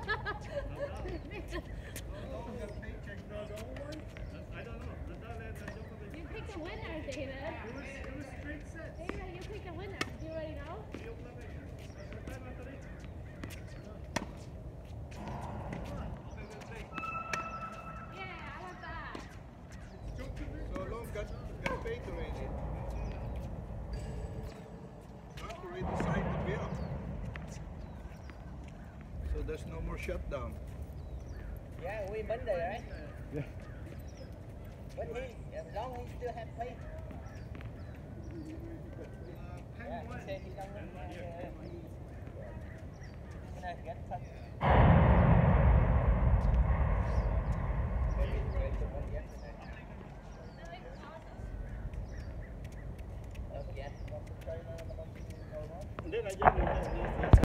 You picked a winner, David. It was straight sets. David, you picked a winner. Do you already know? Yeah, I want that. So long got paid already. Not already signed the bill. So there's no more shutdown. Yeah, we been there, right? Yeah. But as long as he still have pay. Yeah, he said he don't Can I get some? No, it's awesome. Yes.